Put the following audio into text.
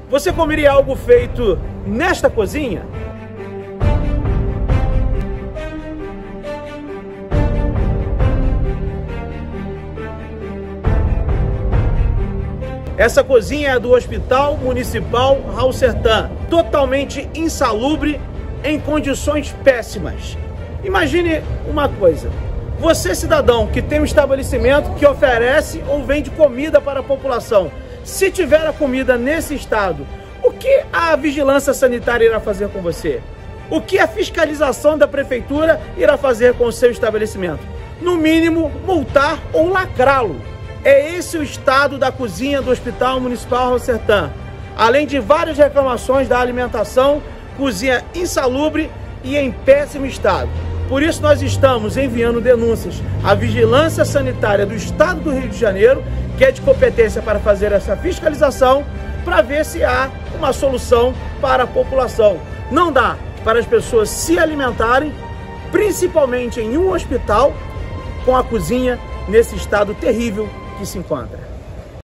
Você comeria algo feito nesta cozinha? Essa cozinha é do Hospital Municipal Raul Sertan, totalmente insalubre, em condições péssimas. Imagine uma coisa, você cidadão que tem um estabelecimento que oferece ou vende comida para a população, se tiver a comida nesse estado, o que a vigilância sanitária irá fazer com você? O que a fiscalização da prefeitura irá fazer com o seu estabelecimento? No mínimo, multar ou lacrá-lo. É esse o estado da cozinha do Hospital Municipal Raul Sertan. Além de várias reclamações da alimentação, cozinha insalubre e em péssimo estado. Por isso nós estamos enviando denúncias à Vigilância Sanitária do Estado do Rio de Janeiro, que é de competência para fazer essa fiscalização, para ver se há uma solução para a população. Não dá para as pessoas se alimentarem, principalmente em um hospital, com a cozinha nesse estado terrível que se encontra.